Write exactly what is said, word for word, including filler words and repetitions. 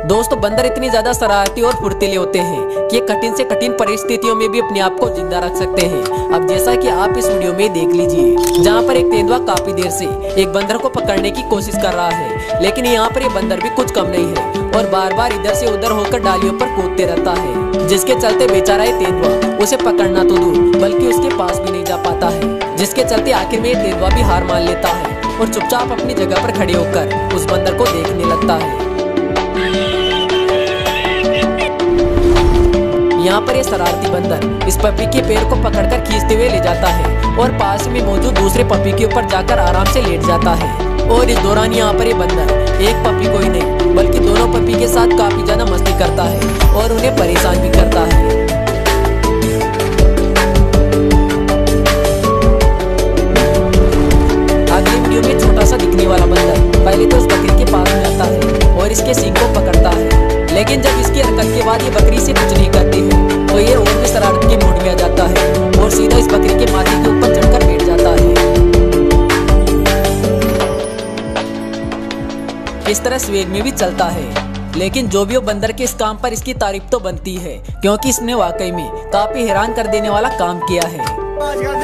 दोस्तों बंदर इतनी ज्यादा शरारती और फुर्तीले होते हैं कि ये कठिन से कठिन परिस्थितियों में भी अपने आप को जिंदा रख सकते हैं। अब जैसा कि आप इस वीडियो में देख लीजिए, जहाँ पर एक तेंदुआ काफी देर से एक बंदर को पकड़ने की कोशिश कर रहा है, लेकिन यहाँ पर ये बंदर भी कुछ कम नहीं है और बार बार इधर से उधर होकर डालियों पर कूदते रहता है, जिसके चलते बेचारा ये तेंदुआ उसे पकड़ना तो दूर बल्कि उसके पास भी नहीं जा पाता है, जिसके चलते आखिर में ये तेंदुआ भी हार मान लेता है और चुपचाप अपनी जगह पर खड़े होकर उस बंदर को देखने लगता है। यहाँ पर ये शरारती बंदर इस पपी के पैर को पकड़कर खींचते हुए ले जाता है और पास में मौजूद दूसरे पपी के ऊपर जाकर आराम से लेट जाता है। और इस दौरान यहाँ पर ये बंदर एक पपी को ही नहीं बल्कि दोनों पपी के साथ काफी ज्यादा मस्ती करता है और उन्हें परेशान भी करता है। अगली वीडियो में छोटा सा दिखने वाला बंदर पहले तो उस बकरी के पास में आता है और इसके सींग को पकड़ता है, लेकिन जब इसकी हरकत के बाद ये बकरी से कुछ नहीं करती है तो ये और भी शरारत के मूड में आ जाता है और सीधा इस बकरी के माथे के ऊपर चढ़कर बैठ जाता है। इस तरह स्वेग में भी चलता है, लेकिन जो भी हो बंदर के इस काम पर इसकी तारीफ तो बनती है, क्योंकि इसने वाकई में काफी हैरान कर देने वाला काम किया है।